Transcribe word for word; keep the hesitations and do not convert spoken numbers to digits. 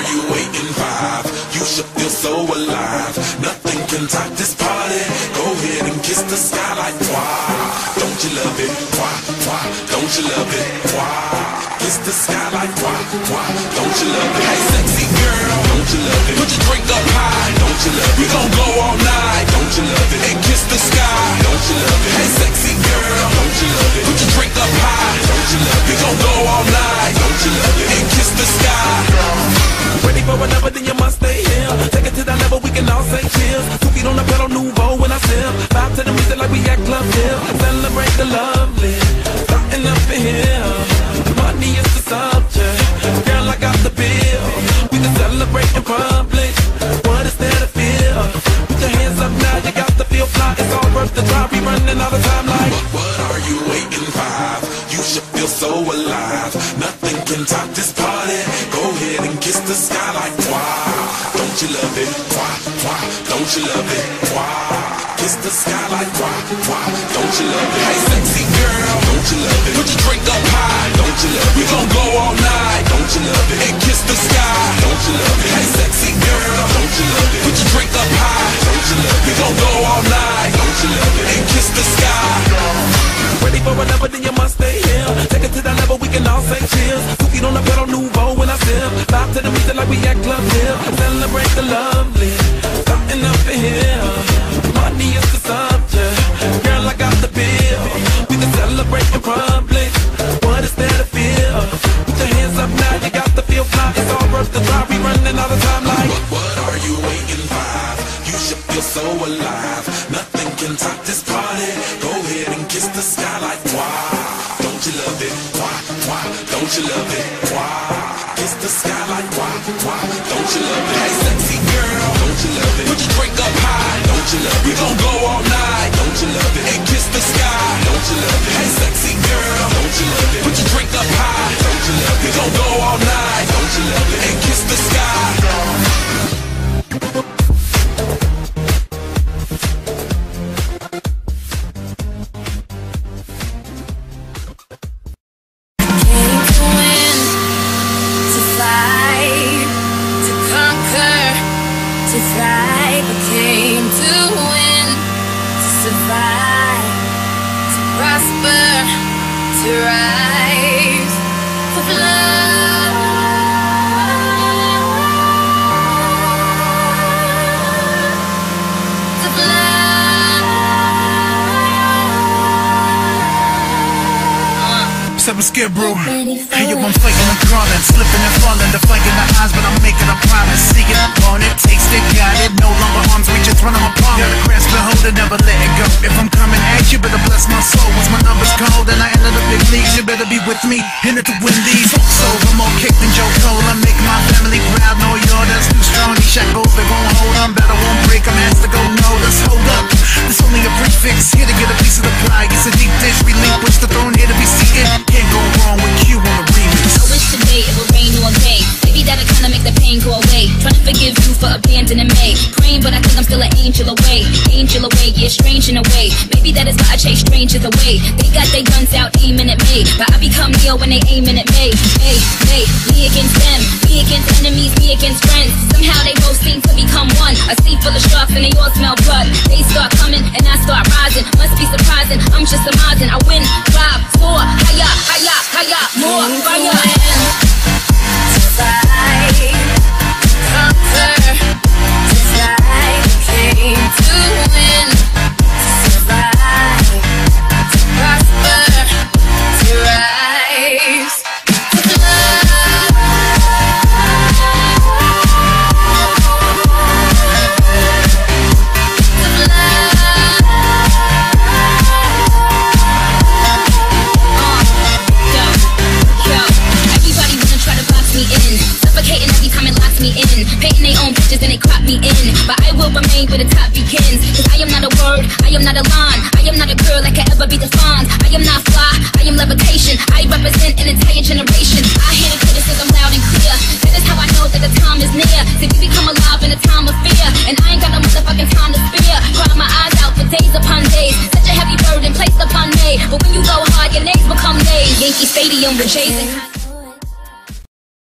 are you waiting five? You should feel so alive. Nothing can top this party. Go ahead and kiss the sky like why? Don't you love it? Why? Why? Don't you love it? Why? Kiss the sky like why? Why? Don't you love it? Hey sexy girl, don't you love it? Put your drink up high, don't you love it? We gon' go all night, don't you love it? And kiss the sky, don't you love it? Hey sexy girl, don't you love it? Put your drink up high, don't you love it? We gon' go all night, don't you love it? And kiss the sky. Ready for another, then you must stay here. Take it to that level, we can all say cheers. Two feet on the pedal, nouveau when I sip. Vibe to the music like we at Club Hill. Celebrate the lovely, starting up in here. Money is the subject, girl I got the bill. We can celebrate in public, what is there to feel? Put your hands up now, you got to feel fly. It's all worth the drive, we running out of time like what, what are you waiting for? You should feel so alive. Nothing can top this party. Go ahead and kiss the sky like why? Don't you love it? Why? Why? Don't you love it? Why? Kiss the sky like why? Why? Don't you love it? Hey sexy girl, don't you love it? Put your drink up high, don't you love it? We gon' go all night, don't you love it? And kiss the sky, don't you love it? Hey sexy girl, don't you love it? Put your drink up high, don't you love it? We gon' go all night, don't you love it? And kiss the sky. Ready for another, then you must stay here. Take it to that level, we can all say cheers. Two feet on the pedal, nouveau when I sip. Vibe to the music like we at Club Hill. Celebrate the lovely, starting up in here. Money is the subject, girl I got the bill. We can celebrate in public, what is there to feel? Put your hands up now, you got to feel fly. It's all worth the drive, we running out of time like what, what are you waiting for? You should feel so alive. Nothing can top this party. Go ahead and kiss the sky like why? Don't you love it? Why? Why? Don't you love it? Why? Kiss the sky like why? Why? Don't you love it? Hey sexy girl, don't you love it? Put your drink up high, don't you love it? We gon' go all night, don't you love it? And kiss the sky, don't you love it? Hey sexy girl, don't you love it? Put your drink up high, don't you love it? We gon' go all night, don't you love it? And kiss the sky. To thrive, I came to win, to survive, to prosper, to rise, to fly, to fly. uh. Seven Skid Bro. Hey yo, I'm fighting, I'm crawling, slipping and falling, deflecting the eyes, but I'm making a promise. See it, want it, taste it, got it. No longer arms reach, it's running my palm. Gotta grasp and hold it, never let it go. If I'm coming at you, better bless my soul. Once my number's cold and I enter the big leagues, you better be with me in it to win these. So I'm more kicked than Joe Cole. I make my family proud. No, you're that's too strong. These shackles, they won't hold on. Better won't break. I'm asked to go. No, let's hold up. This only a prefix here to get a piece of the pie. It's a deep dish, relinquish the throne here to be seated. Can't go wrong with Q on the remix. I wish today it would rain all day. Maybe that'll kinda make the pain go away. Trying to forgive you for abandoning me. Praying, but I think I'm still an angel away. Angel away, yeah, strange in a way. Maybe that is why I chase strangers away. They got their guns out aiming at me, but I become Neo when they aiming at me. Hey, hey, me against them, me against enemies, me against friends. Somehow they both seem to become one. A sea full of sharks and they all smell blood. They start coming and I start rising. Must be surprising, I'm just surmising. I win, thrive, soar, higher, higher, higher, more fire. To fight, conquer, to fly, came to win, to survive, to prosper, to rise, to fly, to fly. Uh, yo, yo, everybody wanna try to box me in, suffocating every time it locks me in, painting their own pictures and they crop me in, but I will remain where the top begins, cause I am not a word, I am not a line, I am not a girl that can ever be defined, I am not fly, I am levitation, I represent an entire generation, I hear the criticism loud and clear, that is how I know that the time is near, see we become alive in a time of fear, and I ain't got no motherfucking time to spare, crying my eyes out for days upon days, such a heavy burden placed upon me, but when you go hard your names become days, Yankee Stadium with Jay-Z.